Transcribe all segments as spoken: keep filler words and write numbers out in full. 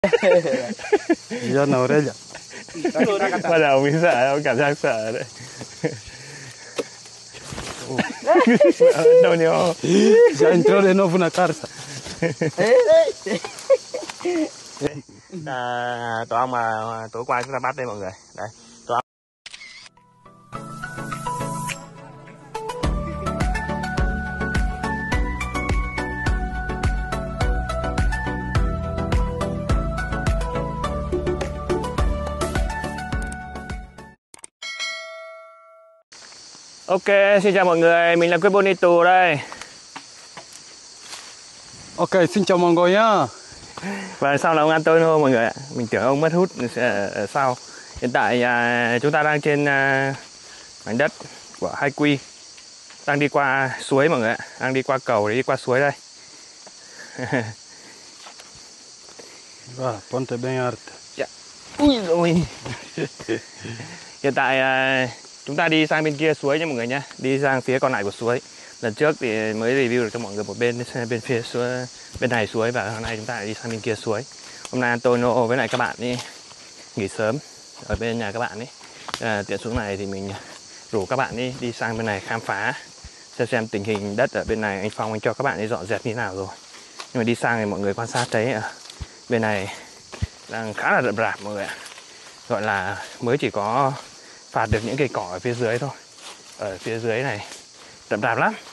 Già orella. Bắt đầu mình sợ, cảm giác sợ đấy. Antonio. Já entrou de novo na carta. À, tụi ông mà tối qua chúng ta bắt đây mọi người. Đấy. Tụi ông. Ok, xin chào mọi người, mình là Quyết Bonito đây. Ok, xin chào mọi người nhá. Và sau là ông Antonio mọi người ạ. Mình tưởng ông mất hút sẽ ở sau. Hiện tại à, chúng ta đang trên à, mảnh đất của Hai Quy, đang đi qua suối mọi người ạ. Đang đi qua cầu để đi qua suối đây. Va, ponte bem alta. Dạ. Ui rồi. Hiện tại à, chúng ta đi sang bên kia suối nha mọi người nhé. Đi sang phía còn lại của suối. Lần trước thì mới review được cho mọi người một bên bên phía suối, bên này suối, và hôm nay chúng ta lại đi sang bên kia suối. Hôm nay Antonio với lại các bạn đi nghỉ sớm ở bên nhà các bạn ấy. À, tiện xuống này thì mình rủ các bạn đi đi sang bên này khám phá xem xem tình hình đất ở bên này. Anh Phong anh cho các bạn đi dọn dẹp như nào rồi. Nhưng mà đi sang thì mọi người quan sát thấy ở bên này đang khá là rậm rạp mọi người ạ. Gọi là mới chỉ có phạt được những cây cỏ ở phía dưới thôi. Ở phía dưới này rậm rạp lắm.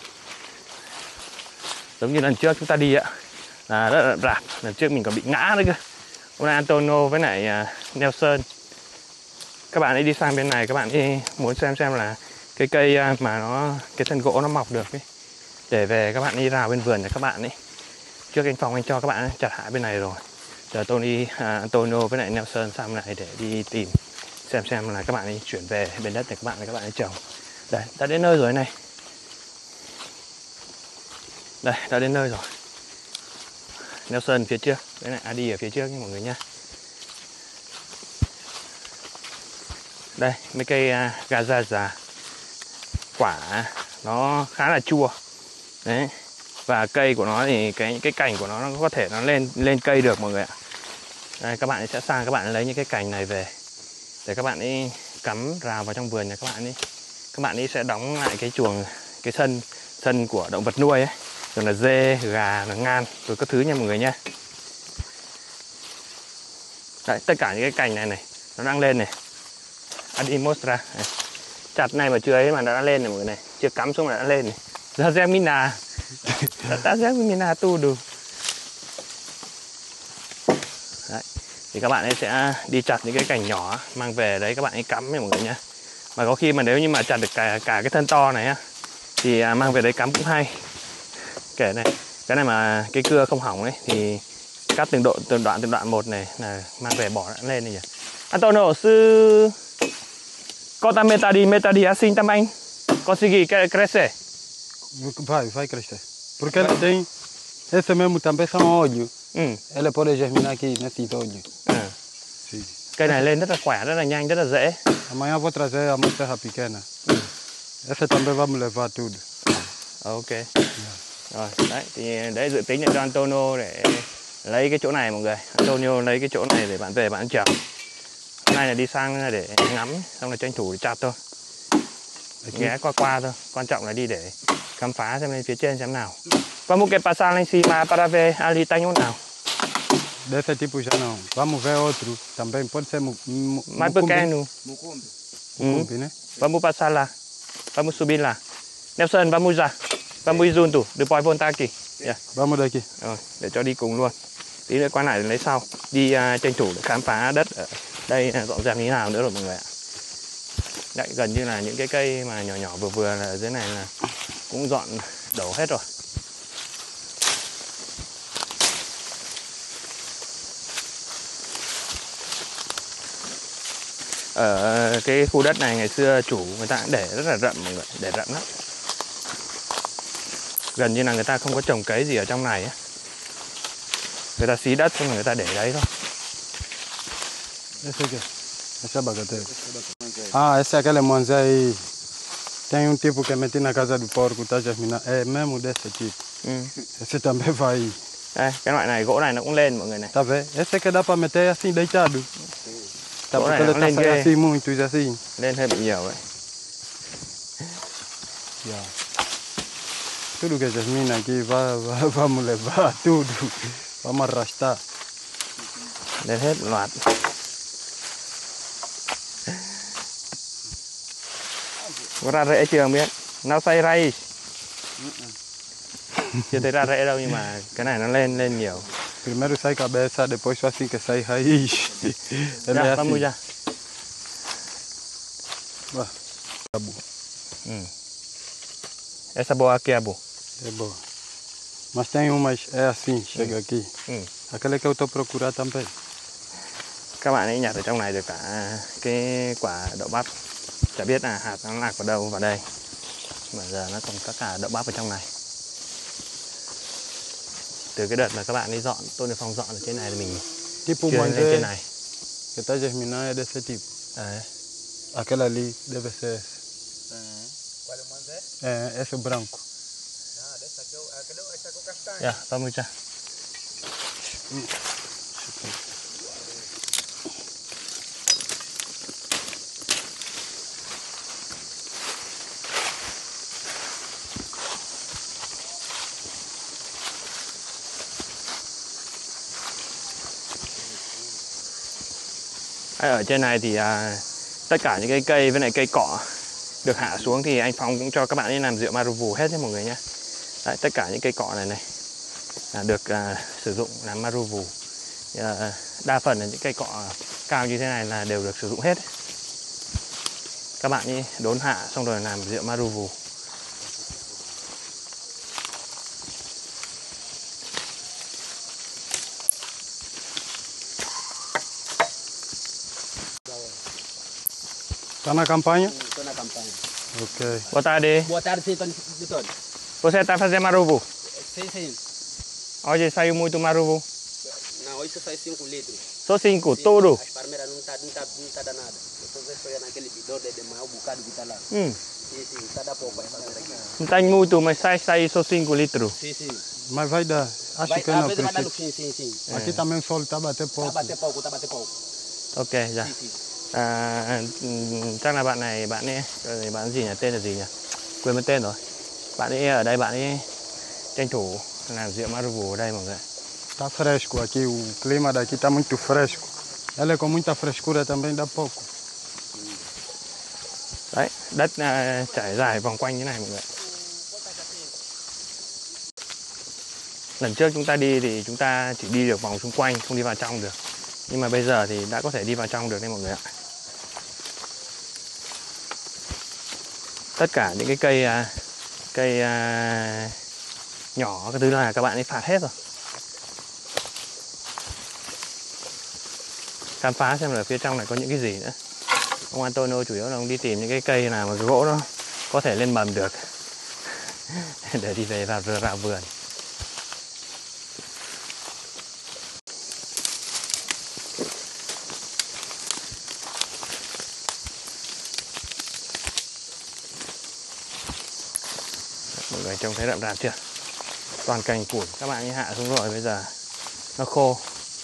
Giống như lần trước chúng ta đi ạ, là rất rậm rạp. Lần trước mình còn bị ngã nữa cơ. Hôm nay Antonio với lại uh, Nelson, các bạn ấy đi sang bên này, các bạn ấy muốn xem xem là cái cây mà nó, cái thân gỗ nó mọc được ấy, để về các bạn đi rào bên vườn để các bạn ấy. Trước anh Phong anh cho các bạn ấy chặt hạ bên này rồi. Giờ Tony, uh, Antonio với lại Nelson sang bên này để đi tìm xem xem là các bạn ấy chuyển về bên đất để các bạn các bạn ấy trồng. Đây, đã đến nơi rồi này. Đây, đã đến nơi rồi. Nelson phía trước, với lại Adi ở phía trước nha mọi người nha. Đây, mấy cây uh, gaza già. Quả nó khá là chua. Đấy. Và cây của nó thì cái cái cành của nó nó có thể nó lên lên cây được mọi người ạ. Đây, các bạn sẽ sang các bạn lấy những cái cành này về để các bạn ấy cắm rào vào trong vườn nhà các bạn ấy. Các bạn ấy sẽ đóng lại cái chuồng, cái sân sân của động vật nuôi ấy, rồi là dê, gà, là ngan, rồi các thứ nha mọi người nha. Đấy, tất cả những cái cành này này nó đang lên này. Adi mostra. Này. Chặt này mà chưa ấy mà nó đã lên này mọi người này, chưa cắm xuống mà đã lên này. Ra Gemina. Ta Gemina tu đủ. Đấy. Thì các bạn ấy sẽ đi chặt những cái cành nhỏ mang về đấy các bạn ấy cắm nha mọi người nhé. Mà có khi mà nếu như mà chặt được cả cả cái thân to này á thì mang về đấy cắm cũng hay. Kể này, cái này mà cái cưa không hỏng ấy thì cắt từng độ từng đoạn từng đoạn một này là mang về bỏ đã lên này nhỉ. Antonio sư Cota metadi metadi assim também consegui crescer. Vai, vai crescer. Porque ele tem, esse mesmo também são óleo. Ừ. Ele pode germinar aqui nesse óleo. À. Sim. Cây này lên rất là khỏe, rất là nhanh, rất là dễ. Amanhã vou trazer a moça pequena. Ừ. Essa também vamos levar tudo. Ok. Yeah. Rồi, đấy, thì đấy dự tính là cho Antonio để lấy cái chỗ này mọi người. Antonio lấy cái chỗ này để bạn về bạn trồng. Hôm nay là đi sang để ngắm, xong là tranh thủ để chặt thôi. Ghé qua qua thôi, quan trọng là đi để khám phá xem lên phía trên xem nào. Vamos que passar lá em cima para ver ali tem um nào. Desse tipo já não. Vamos ver outro. Também pode ser mu, mu, mais pequeno. Mucumbi. Ừ. Mucumbi, né? Vamos passar lá. Vamos subir lá. Nelson, vamos já. Vamos ir junto. Depois voltar aqui. Yeah. Vamos daqui. Rồi, để cho đi cùng luôn. Tí nữa qua lại lấy sau. Đi uh, tranh thủ để khám phá đất ở đây uh, dọn dẹp như thế nào nữa rồi mọi người ạ. Đấy, gần như là những cái cây mà nhỏ nhỏ vừa vừa là ở dưới này là cũng dọn đổ hết rồi. Ở cái khu đất này ngày xưa chủ người ta cũng để rất là rậm mọi người, để rậm lắm. Gần như là người ta không có trồng cấy gì ở trong này ấy. Người ta xí đất xong rồi người ta để đấy thôi. Esse aqui. Essa bagatela. Ah, esse é aquele monzei. Tem um tipo que meti na casa do porco, tá germinando. É mesmo desse tipo. Ừ. Esse também vai. Đây, cái loại này gỗ này nó cũng lên mọi người này. Tá vendo? Esse que dá pra meter assim deitado. Tá Gỗ này porque nó ele lên tá ghê, assim muito assim. lên hơi bị nhiều vậy. Yeah. Tudo que essas minas aqui vai, vai, vamos levar tudo. Vamos arrastar. Lên hết một loạt. Có ra rễ chưa không biết? Nó xây ray. Chưa thấy ra rễ đâu nhưng mà cái này nó lên lên nhiều. Primeiro sai cabeça, depois só assim que sai raiz. Ele é Ra, assim. ra. Vá. Cabo. Ừ. Essa boa aqui é boa. É boa. Mas tem umas, é assim, chega Ừ. aqui. Ừ. Aquela que eu estou procurando também. Các bạn ấy nhặt ở trong này được cả cái quả đậu bắp. Chả biết là hạt nó lạc vào đâu vào đây. Mà giờ nó còn có cả đậu bắp ở trong này. Từ cái đợt mà các bạn đi dọn, Tôn Điệp Phong dọn ở trên này thì mình Tipo chưa lên trên manzé này. que está germinando é desse tipo. Đấy. Aquela ali deve ser essa. Qual é o manzé? É, esse branco. Ah, dessa aqui, é, cadê essa aqui é o castanho? Yeah, vamos ra. Ở trên này thì à, tất cả những cái cây với lại cây cỏ được hạ xuống thì anh Phong cũng cho các bạn ấy làm rượu Maruvu hết nhé mọi người nhé. Đấy, tất cả những cây cỏ này này là được à, sử dụng làm Maruvu. À, đa phần là những cây cỏ cao như thế này là đều được sử dụng hết. Các bạn ấy đốn hạ xong rồi làm rượu Maruvu. Tá na campanha? Estou na campanha. Ok. Boa tarde. Boa tarde, sim, doutor. Você está fazendo Maruvu? Sim, sim. Hoje saiu muito Maruvu. Não, hoje sai cinco litros. Só cinco, Sim, tudo. As palmeiras não está não tá, não tá danada. Depois eu estou naquele bidão de demais, um bocado que está lá. Hum, Sim, sim, está da pouco para fazer aqui. não tem muito, mas sai, sai só cinco litros. Sim, sim. Mas vai dar. Acho Vai, que às não vezes vai dar no precisa. fim, sim, sim. Aqui também o sol tá bater Está pouco. a bater pouco, está a bater pouco. Ok, dạ. Sim, sim. À, ừm, chắc là bạn này, bạn ấy, ờ, bạn gì nhỉ? Tên là gì nhỉ? Quên mất tên rồi. Bạn ấy ở đây, bạn ấy tranh thủ làm rượu Maruvu ở đây mọi người. Tá fresco aqui, o clima daqui tá muito fresco. Ela com muita frescura também dá pouco. Đấy, đất à, trải dài vòng quanh như này mọi người. Lần trước chúng ta đi thì chúng ta chỉ đi được vòng xung quanh, không đi vào trong được. Nhưng mà bây giờ thì đã có thể đi vào trong được đấy mọi người ạ. Tất cả những cái cây à, cây à, nhỏ cái thứ là các bạn ấy phạt hết rồi. Khám phá xem là phía trong này có những cái gì nữa. Ông Antonio chủ yếu là ông đi tìm những cái cây nào mà cái gỗ nó có thể lên mầm được để đi về vào vào vườn. Mọi người trông thấy rậm rạp chưa? Toàn cành củi các bạn ấy hạ xuống rồi, bây giờ nó khô.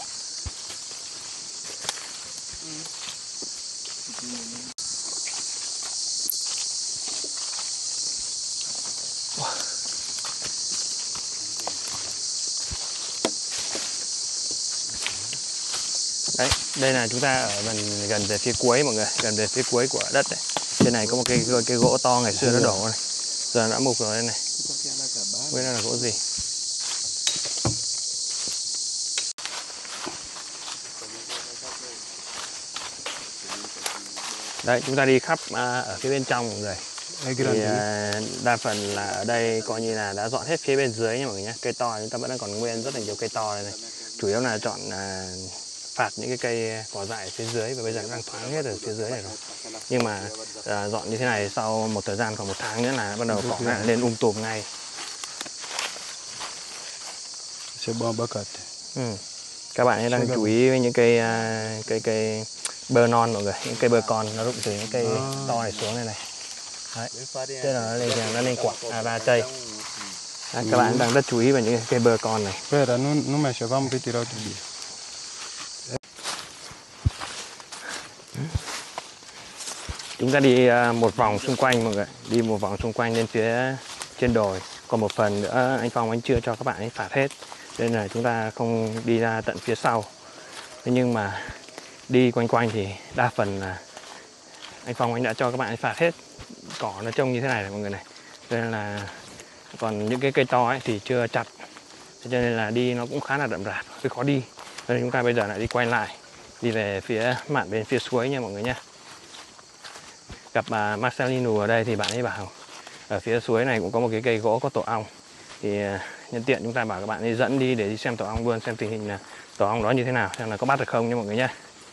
Đấy, đây là chúng ta ở gần gần về phía cuối mọi người, gần về phía cuối của đất này. Trên này có một cái cái gỗ to ngày xưa nó đổ này, giờ đã mục rồi đây này. Biết nó là gỗ gì? Đấy, chúng ta đi khắp à, ở phía bên trong mọi người. Thì à, đa phần là ở đây coi như là đã dọn hết phía bên dưới nha mọi người nhé. Cây to chúng ta vẫn đang còn nguyên rất là nhiều cây to đây này. Chủ yếu là chọn à, phạt những cái cây cỏ dại ở phía dưới, và bây giờ đang thoáng hết ở phía dưới này rồi. Nhưng mà à, dọn như thế này sau một thời gian còn một tháng nữa là bắt đầu cỏ lại lên um tùm ngay. Sẽ bom abacate. Ừ. Các bạn ấy đang chú ý với những cây uh, cây cây bơ non mọi người, những cây bơ con nó rụng từ những cây to này xuống này này. Đấy. Thế là nó lên nó lên quả à, ra cây. À, các bạn đang rất chú ý vào những cây bơ con này. Spera, non, non mexe, vamos retirar outro dia. Chúng ta đi một vòng xung quanh mọi người, đi một vòng xung quanh lên phía trên đồi. Còn một phần nữa anh Phong anh chưa cho các bạn ấy phạt hết, nên là chúng ta không đi ra tận phía sau. Thế nhưng mà đi quanh quanh thì đa phần là anh Phong anh đã cho các bạn ấy phạt hết. Cỏ nó trông như thế này này mọi người này, nên là còn những cái cây to ấy thì chưa chặt, cho nên là đi nó cũng khá là rậm rạp, hơi khó đi. Nên chúng ta bây giờ lại đi quay lại, đi về phía mạn bên phía suối nha mọi người nhé. Gặp bà Marcelino ở đây thì bạn ấy bảo ở phía suối này cũng có một cái cây gỗ có tổ ong, thì nhân tiện chúng ta bảo các bạn ấy dẫn đi để đi xem tổ ong luôn, xem tình hình là tổ ong đó như thế nào, xem là có bắt được không nha mọi người nhé.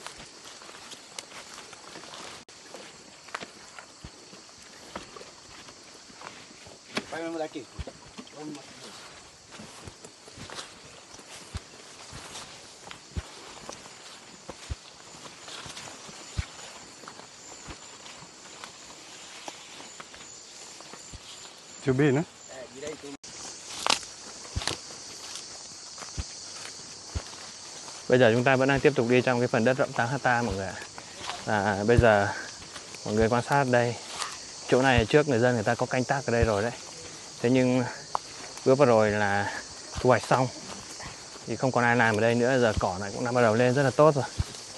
Subir nữa. Bây giờ chúng ta vẫn đang tiếp tục đi trong cái phần đất rộng tám hecta mọi người ạ. À, bây giờ mọi người quan sát đây, chỗ này trước người dân người ta có canh tác ở đây rồi đấy. Thế nhưng bữa vừa rồi là thu hoạch xong thì không còn ai làm ở đây nữa, giờ cỏ này cũng đã bắt đầu lên rất là tốt rồi.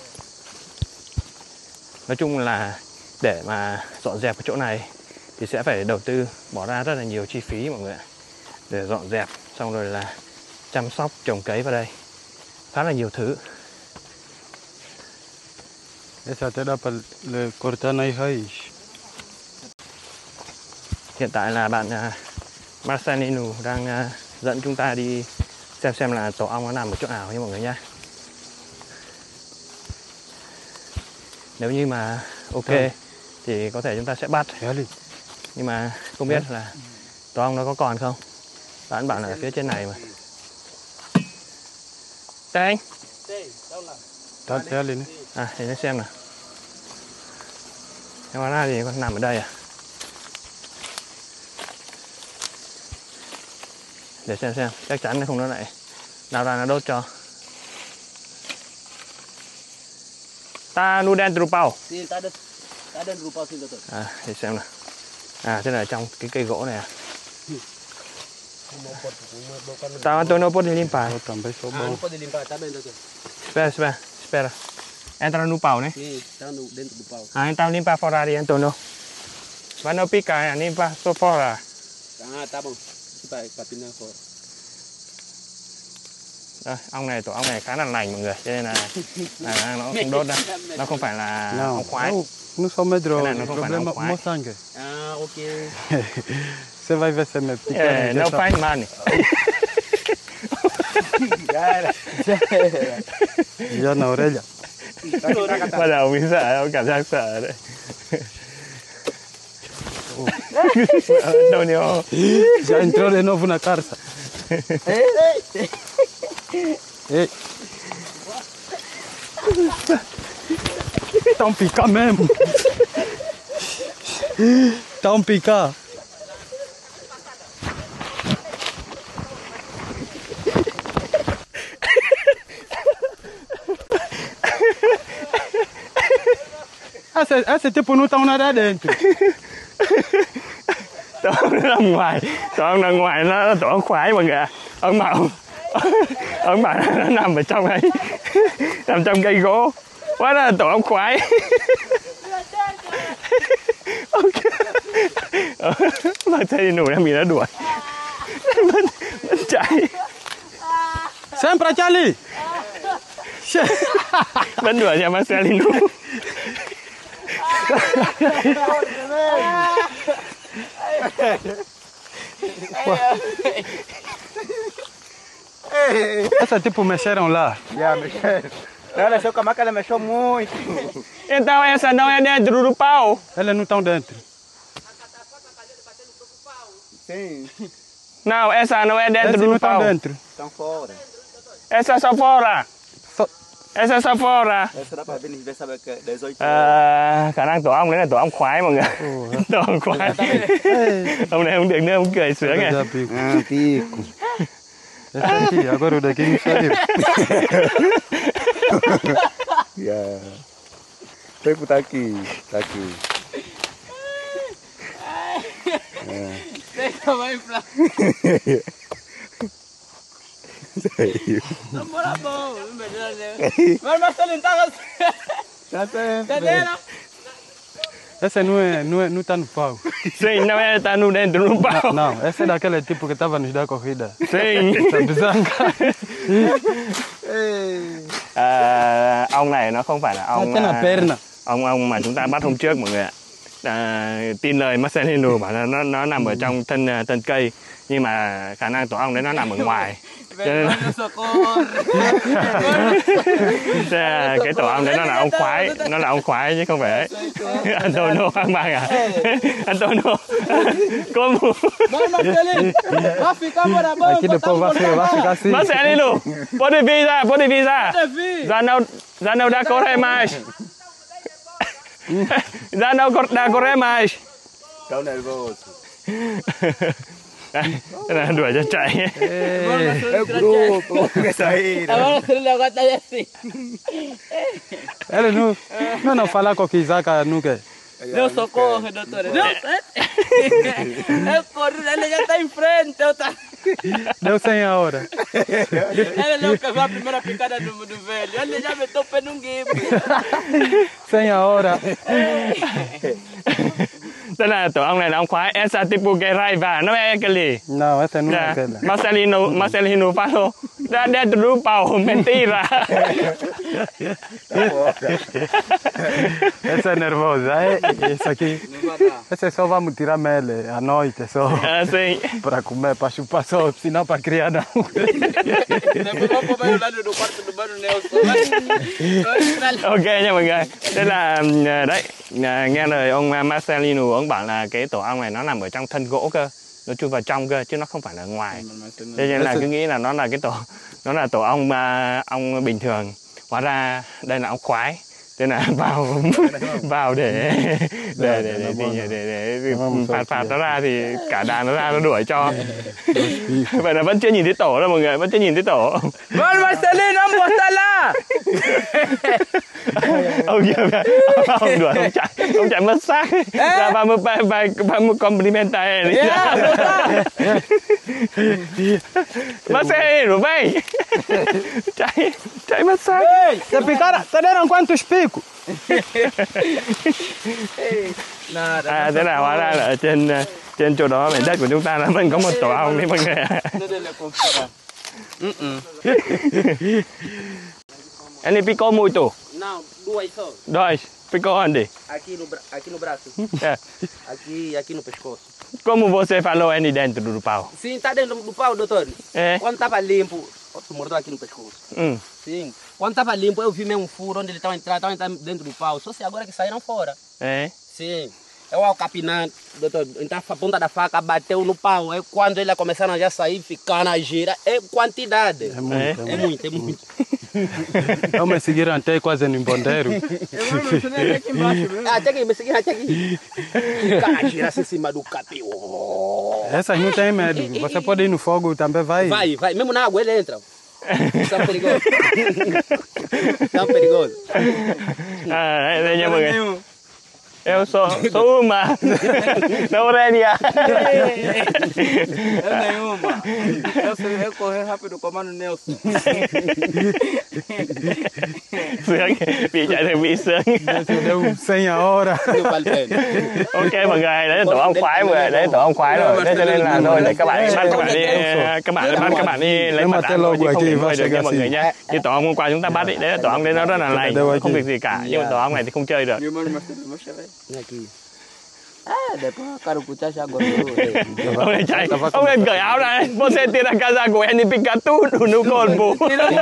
Nói chung là để mà dọn dẹp cái chỗ này thì sẽ phải đầu tư, bỏ ra rất là nhiều chi phí mọi người ạ, để dọn dẹp xong rồi là chăm sóc trồng cấy vào đây, khá là nhiều thứ. Essa até dá para cortar nas raiz. Hiện tại là bạn uh, Marcelino đang uh, dẫn chúng ta đi xem xem là tổ ong nó nằm ở chỗ nào nha mọi người nhé. Nếu như mà ok ừ. thì có thể chúng ta sẽ bắt, nhưng mà không biết là tổ ong nó có còn không. Bạn bảo là ở phía trên này mà. Đây anh. Tá, tá ali, né? À, để nó xem nào. Nhưng mà ra thì con nằm ở đây à? Để xem xem, chắc chắn nó không nó lại nào ra nó đốt cho. Ta nu đen trụ bao. À, để xem nào. À, thế là trong cái cây gỗ này à? Tá, Antônio, pode limpar. Eu também sou Ah, bom. não pode limpar, tá bem, doutor? Espera, espera, espera. Entra no pau, né? Sim, tá no, dentro do pau. Ah, então limpa fora ali, Antônio. Vai não picar, limpa só fora. Ah, tá bom. Vai, vai pinar fora. Đây, ong này, tổ ong này khá là lành mọi người, cho nên là, là nó không đốt đâu. Nó không phải là Não, ong khoái. não, não sou medroso, Cái này nó o không phải problema là é khoái. o sangue. Ah, ok. Você vai ver se me pica. Eh, no faz mal. Já na orelha. Bắt đầu mình sợ, cảm giác sợ đấy. Antônio. Já entrou de novo na carça. Ei. Estão picar mesmo. Estão picar. Esse, esse tipo não estão nada dentro. Tổ ong nó nằm ngoài, tổ ong nằm ngoài nó là tổ ong khoái mọi người ạ. Ông bảo, ông bảo nó nằm ở trong ấy, nằm trong cây gỗ. Quá là tổ ong khoái. Ok. Mà thấy nụ đang bị nó đuổi. Vẫn, vẫn chạy. Sempre Charlie. Vẫn đuổi nhà Marcelino. Essa tipo mexeram lá. Já mexeram. Ela mexeu com a máquina, ela mexeu muito. Então essa não é dentro do pau. Elas não estão dentro. Sim, Não, essa não é dentro Essas não do estão pau. dentro. estão fora. Essa é só fora. Só, Esa Safora. Essa dá pra ver nem sabe que dezoito. À, khả năng tổ ong đấy là tổ ong khoái mọi người. Tổ ong khoái. Ông này không được nữa, ông cười sướng kìa. Ah, pico. Esse aqui, agora o daqui não saiu. Yeah. Pico tá aqui, tá aqui. Deixa vai pra. Não mora bom, não melhor né. Mas Marcelo tá Tá certo. entendendo? Essa não é, não é, não tá no pau. Sim, não é tá no dentro no pau. Não, essa é daquele tipo que tava nos da corrida. Sim. Essa bizanga. À, ong này nó không phải là ong Cái là perna. ong ong mà chúng ta bắt hôm trước mọi người ạ. À, tin lời Marcelino bảo là nó nó nằm ở trong thân thân cây, nhưng mà khả năng tổ ong đấy nó nằm ở ngoài. Cho nên là, cái tổ ong đấy nó là ong khoái, nó là ong khoái chứ không phải Antonio hoang mang à. Antonio como Vai Marcelinho, vai ficar mora bom. Aqui depois vai ser, vai ficar assim. Marcelino, pode vir ra, pode vir ra. Pode vir. Já não, já não dá correr mais. Já não dá correr mais. Tá nervoso. Đây, đây là đuổi cho chạy. É o grupo, que saíram. Agora ele agora tá assim. Ele não, não, não falar com o Kizaka nunca. Deu socorro, doutora. Deu. Eu corro, ele já tá em frente, eu tá. Deu cem a hora. Ele não pegou a primeira picada do, do velho. Ele já meteu o pé num guimbo. cem a hora. Tức là tổ ong này là ong khoái. Esa tipo que raiva, não é aquele. Não, essa não é Dạ. aquela. Marcelino, Marcelino falou. Da dentro do pau, mentira. Essa é nervosa. É, essa aqui. Essa só vamos tirar mel à noite só. Assim. Para comer, para chupar só, senão para criar não. Depois vamos comer lá no quarto do Mano Nelson. Ok nha mọi người. Đây là đấy, nghe lời ông Marcelino, ông bảo là cái tổ ong này nó nằm ở trong thân gỗ cơ, nó chui vào trong cơ chứ nó không phải là ngoài. Thế nên là cứ nghĩ là nó là cái tổ, nó là tổ ong ong bình thường. Hóa ra đây là ong khoái. Thế là vào vào để để để để để, để, để phạt phạt nó ra thì cả đàn nó ra nó đuổi cho. Vậy là vẫn chưa nhìn thấy tổ đâu mọi người, vẫn chưa nhìn thấy tổ. Vamos Marcelino, vamos botar lá. Ông kia kìa, ông đuổi ông chạy, ông chạy mất xác. Ra vamos vai vamos cumprimentar ele. Marcelino, vem. Chạy chạy mất xác. Ei, você picaram, você deram quantos picos? Nada. À, thế là hóa ra là ở trên trên chỗ đó mảnh đất của chúng ta là vẫn có một tổ ong đấy mọi người. Ele picou muito. Não, duas só. Dois. Picou onde? Aqui no, bra- aqui no braço. É. Aqui, aqui no pescoço. Como você falou ele dentro do pau? Sim, tá dentro do pau, doutor. É. Quando tava limpo, outro mordeu aqui no pescoço. Hum. Sim. Quando tava limpo, eu vi mesmo um furo onde ele estava entrando, estava entrando dentro do pau. Só se agora que saíram fora. É. Sim. Eu ao capinar, doutor, então a ponta da faca bateu no pau. Aí quando eles começaram a já sair, ficar na gira, é quantidade. É muito, É muito, é muito. Vamos seguir até quase no Bondeiro. Ah, até aqui, me seguir até aqui. Ficar na gira assim em cima do capim. Oh. Essas não tem medo. Você pode ir no fogo também, vai. Vai, vai. Mesmo na água ele entra. São perigosos. São perigosos. À, đây nha mọi người. Eu sou, sou uma. Da Aurélia. Eu nenhuma. Eu, sei, eu correr rápido com o Mano Nelson. Sướng. Bị chạy thì bị sướng. Deu cem a hora. Não vale a pena. Ok mọi người, đấy là tổ ong khoái mọi người, đấy là tổ ong khoái rồi. Thế cho nên là thôi để các bạn bắt các bạn đi, các bạn bắt các bạn đi lấy mặt ăn thôi chứ không để nuôi được nha mọi người nhé. Như tổ ong hôm qua chúng ta bắt ấy, đấy là tổ ong đấy nó rất là lành, không việc gì cả. Nhưng mà tổ ong này thì không chơi được. E o Mano Marcelo, mostra aí. Aqui. Ah, depois o cara puxar já gostou. Ông này chạy, ông này cởi áo ra. Você tira a casa com ele pica tudo no corpo.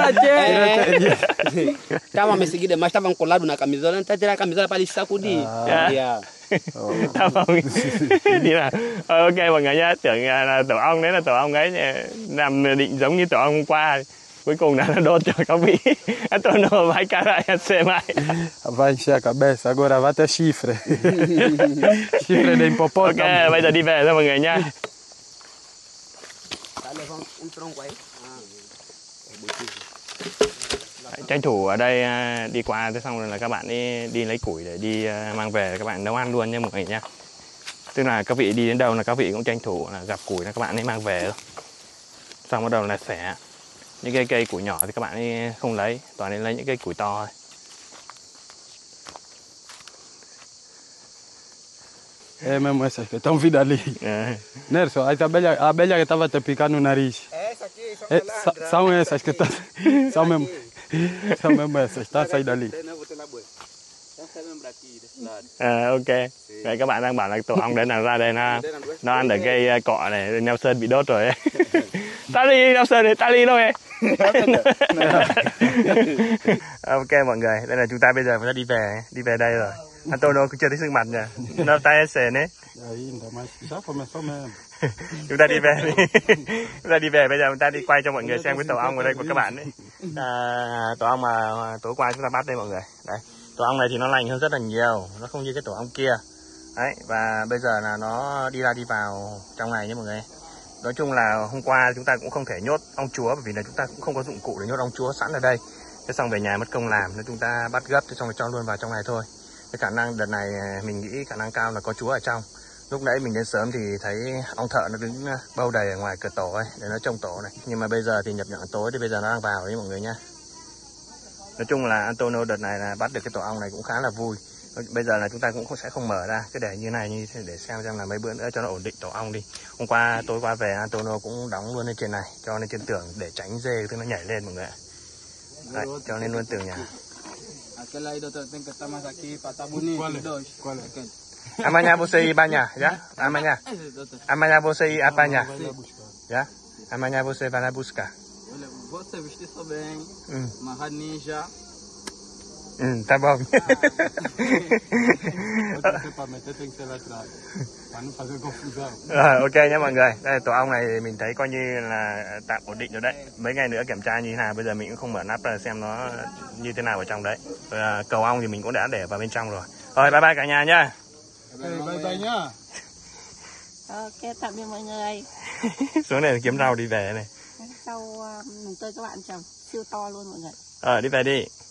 Estavam me seguindo, mas estavam colados na camisola. Então tirar a camisola para eles sacudir. Yeah. Yeah. Tá bom. Đi nào. Ok mọi người nhé, tưởng là tổ ong đấy là tổ ong ấy nằm định giống như tổ ong hôm qua. Cuối cùng là nó đốt cho các vị. Antonio vai carai assieme. Va in scia cabeça, agora vate chifre. Chifre dei ippopotamo. Ok, bây giờ đi về thôi mọi người nha. Tranh thủ ở đây đi qua thế xong rồi là các bạn đi đi lấy củi để đi mang về các bạn nấu ăn luôn nha mọi người nha. Tức là các vị đi đến đâu là các vị cũng tranh thủ là gặp củi là các bạn ấy mang về thôi. Xong bắt đầu là xẻ những cái cây củi nhỏ thì các bạn ấy không lấy, toàn nên lấy những cây củi to thôi. É mesmo essas que estão vindo ali. À. Nerson, a abelha, a abelha que estava te picando no nariz. Essa aqui, são É, sa- são essas que estão. São mesmo, são mesmo essas, está a sair dali. À, ok. Vậy các bạn đang bảo là tổ ong đấy là ra đây nó nó ăn được cây cọ này, Nelson bị đốt rồi ấy. Tali, Nelson này, Tali đâu ấy? Ok mọi người, đây là chúng ta bây giờ phải đi về, đi về đây rồi. Antonio cũng chưa thấy sưng mặt nhỉ? Nó tay sề đấy. Ainda, mas já começou mesmo. Chúng ta đi về đi. Chúng ta đi về, bây giờ chúng ta đi quay cho mọi người xem cái tổ ong ở đây của các bạn đấy. À, tổ ong mà tối qua chúng ta bắt đây mọi người. Đấy, tổ ong này thì nó lành hơn rất là nhiều, nó không như cái tổ ong kia. Đấy, và bây giờ là nó đi ra đi vào trong này nhé mọi người. Nói chung là hôm qua chúng ta cũng không thể nhốt ong chúa bởi vì là chúng ta cũng không có dụng cụ để nhốt ong chúa sẵn ở đây. Thế xong về nhà mất công làm nên chúng ta bắt gấp xong rồi cho luôn vào trong này thôi. Cái khả năng đợt này mình nghĩ khả năng cao là có chúa ở trong. Lúc nãy mình đến sớm thì thấy ông thợ nó đứng bâu đầy ở ngoài cửa tổ ấy để nó trông tổ này. Nhưng mà bây giờ thì nhập nhằng tối thì bây giờ nó đang vào đấy mọi người nhá. Nói chung là Antonio đợt này là bắt được cái tổ ong này cũng khá là vui. Bây giờ là chúng ta cũng không, sẽ không mở ra, cứ để như này như thế để xem xem là mấy bữa nữa cho nó ổn định tổ ong đi. Hôm qua tối qua về Antonio cũng đóng luôn lên trên này, cho lên trên tường để tránh dê thứ nó nhảy lên mọi người ạ. Đấy, cho lên luôn tường nhà. Aquela aí, doutor, tem que estar mais aqui para estar bonito. Dois. Qual é? Amanhã você ibanha, já? Amanhã. Amanhã você ir apanhar. Já? Amanhã você vai lá buscar. Olha, você vestir só bem, Ừ. amarrar ninja. Ừ, tá bom. Você para meter tem que ser lá atrás. Para não fazer confusão. Rồi, ok nhé mọi người. Đây tổ ong này mình thấy coi như là tạm ổn định rồi đấy. Mấy ngày nữa kiểm tra như thế nào, bây giờ mình cũng không mở nắp ra xem nó như thế nào ở trong đấy. Rồi, cầu ong thì mình cũng đã để vào bên trong rồi. Rồi, bye bye cả nhà nhá. Bye bye nhá. Ok, tạm biệt mọi người. Xuống này kiếm rau đi về này. Sau uh, mình tơi các bạn trồng siêu to luôn mọi người. Ờ, đi về đi.